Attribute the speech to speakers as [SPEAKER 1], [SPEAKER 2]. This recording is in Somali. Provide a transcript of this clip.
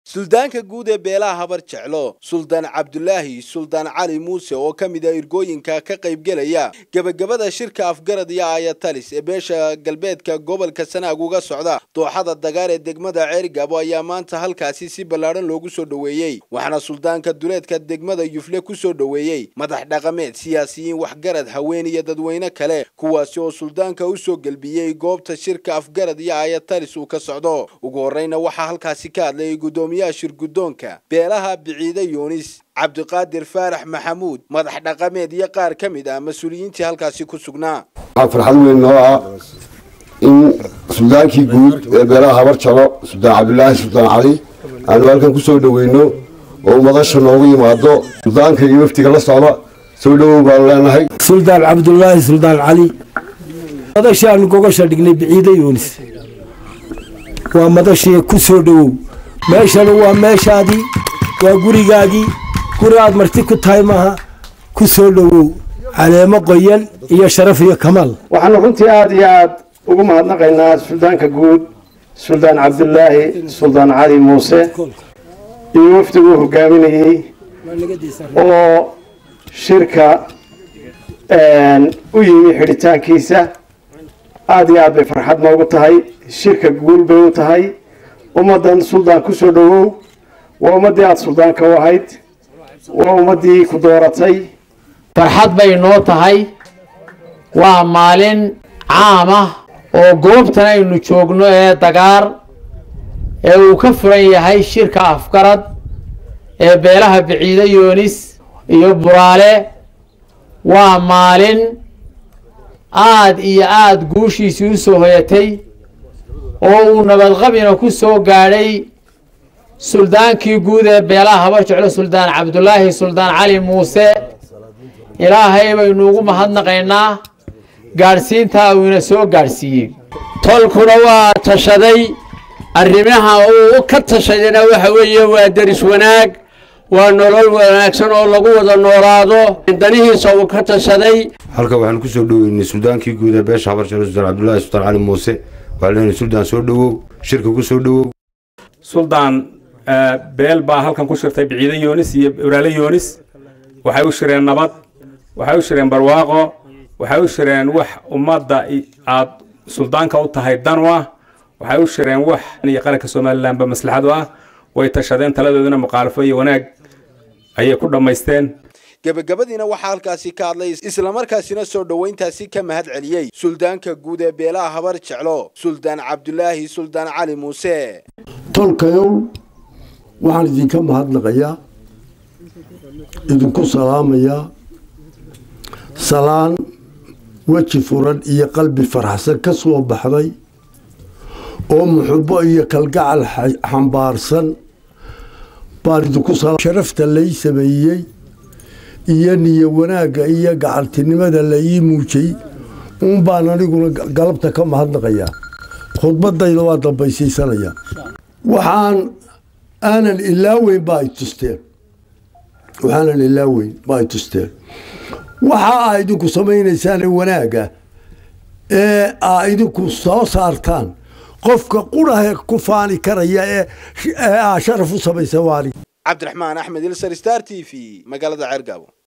[SPEAKER 1] suldaanka guud ee beelaha habar jeclo suldaan cabdulaahi suldaan cali muuse oo ka mid ah irgooyinka ka qaybgelaya gabagabada shirka afgarad iyo ayatalis ee beesha galbeedka gobolka Sanaag uga socda dooxada dagaar ee degmada Ceergabo ayaa maanta halkaasi si ballaaran loogu soo dhaweeyay waxaana suldaanka duleedka degmada Yufle ku soo dhaweeyay madax dhaqameed siyaasiyiin waxgarad haween iyo dadweyne kale kuwaas oo suldaanka u soo galbiyay goobta shirka afgarad iyo ayatalis uu ka socdo ugu horeyna waxa halkaasi ka hadlay gudoomiyaha shirgudoonka beelaha biciida Yunis Cabdiqaadir Faarax Maxamuud madax dhaqameed iyo qaar kamid ah mas'uuliyiintii halkaasi ku sugnaa
[SPEAKER 2] farxad weyn oo ah in suldaankii guud ee beelaha habar jeclo suldaan cabdulaahi suldaan cali aan halkan ku soo dhaweyno oo madasha noogu yimaado suldaanka iyo waftiga la socda soo dhawow baan leenahay
[SPEAKER 3] suldaan cabdulaahi suldaan cali madashaan gogasha dhignay biciida Yunis waa madashii ku soo dhawow meeshan waa meeshaadii waa gurigaagii gurigaad marti ku tahay maaha ku soo dhawow caleemo qoyan iyo sharaf iyo kamaal
[SPEAKER 4] waxaan runtii aad iyo aad ugu mahadnaqaynaa suldaanka guud suldaan cabdulaahi suldaan cali muuse iyo wafdigu hogaaminayay oo shirka u yimi xidhitaankiisa aad iyo aad bay farxad noogu tahay shirka guul bay u tahay ummadan suldaan ku soo dhawow waa ummadii aad suldaanka u ahayd waa ummadii ku dooratay
[SPEAKER 5] farxad bay noo tahay waa maalin caam ah oo goobtan aynu joogno ee dagaar ee uu ka furan yahay shirka afgarad ee beelaha biciida Yunis iyo buraale waa maalin aad iyo aad guushiisii u soo hoyatay oo uu nabadqabina ku soo gaadhay suldaankii guud ee beelaha habar jeclo suldaan cabdulaahi suldaan cali muuse ilaahay baynu ugu mahadnaqaynaa gaadhsiintaa uu ina soo gaadhsiiyey tolkuna waa tashaday arrimaha uu ka tashadayna waxa weeye waa daris wanaag waa nolol wanaagsan oo lagu wada noolaado danihiisa uu ka tashaday
[SPEAKER 2] halka waxaan ku soo dhaweynay suldaankii guud ee beesha habar jeclo suldaan cabdulaahi suldaan cali muuse وعلينا سلطان سودو شركة كسودو
[SPEAKER 6] سلطان بيل با هالكن كشرتي بعيدة يونس يبرالي يونس وحيوشرين نبض وحيوشرين برواقة وحيوشرين وح ومادة عاد سلطان كوتها الدنوة وحيوشرين وح يقارك سومال لام بمصلحة ويتشهدين ثلاثة دون مقالفية وناق أي كل ما يستين
[SPEAKER 1] gabagabadiina waxa halkaasi ka hadlay isla markaasina soo dhaweyntaasi ka mahad celiyay suldaanka guud ee beelaha habar jeclo suldaan cabdulaahi suldaan cali muuse
[SPEAKER 3] tolkayow waxaan idinka mahadnaqayaa idinku salaamayaa salaan waji furan iyo qalbi faraxsan ka soo baxday oo muxubbo iyo kalgacal xambaarsan baan idinku sharafta lay sameeyey iyo niyo wanaaga iyo gacaltinimada la ii muujay baan aniguna galabta ka mahadnaqayaa khudbadayda waa dambaysiisanaya waxaan aanan ilaaweyn baa tusteen waxa ay idinku samaynaysaan wanaaga ee ay idinku soo saartaan qofka quraha ku faani karaya ee sharaf u samaysa waani
[SPEAKER 1] عبد الرحمن أحمد السر ستار تي في مقالة عرقابو.